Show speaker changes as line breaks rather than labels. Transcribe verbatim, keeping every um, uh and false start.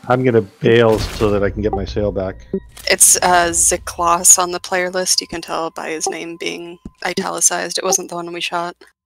I'm gonna bail so that I can get my sail back.
It's uh, Ziklos on the player list. You can tell by his name being italicized. It wasn't the one we shot.